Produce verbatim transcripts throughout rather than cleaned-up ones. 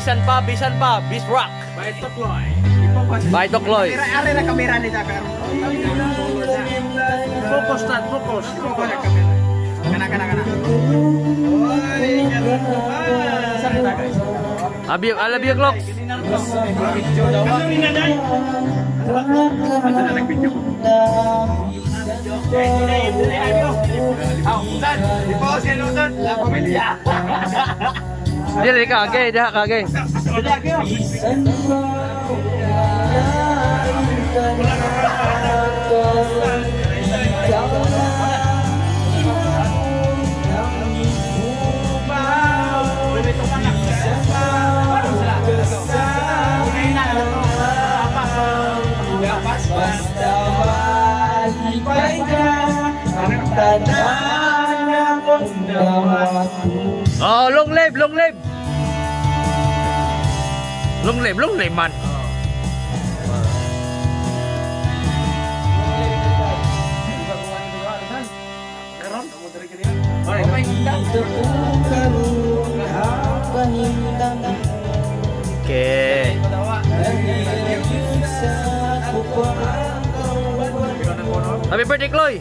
bisan pa, bisan pa, Bisrock. By Tokloy. By Tokloy. Are na kamera ni Dakar. Focus na, focus. Focus na kamera. Kana kana kana. Oy, salita guys. Abi, ala biya clock. Video daw. Ano ni nanay? Ano na nag-video ko? Ah, usan. Di pa si usan, la pamilya. Dili kage, dah kage. Dili kage. Oh, long live, long live. Long live, long live man. Oke. Happy birthday, Chloe.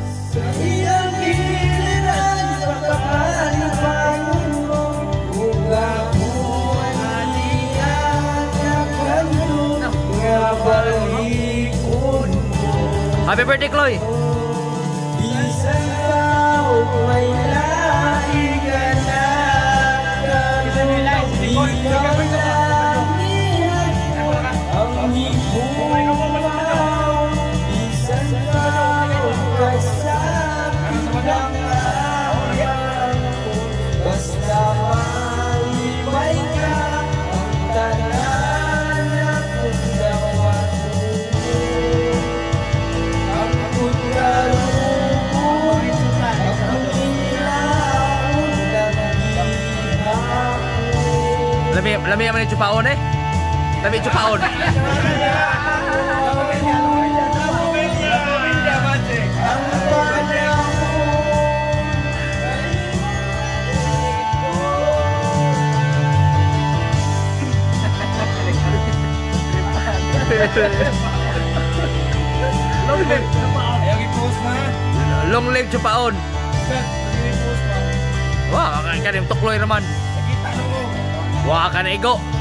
Happy birthday, Chloe. Lami lami yang mana cupaon eh? Lami cupaon. Long live cupaon. Yang i-post na. Long live cupaon. Wah, kan kan Tokloy naman. Wah, kan ego.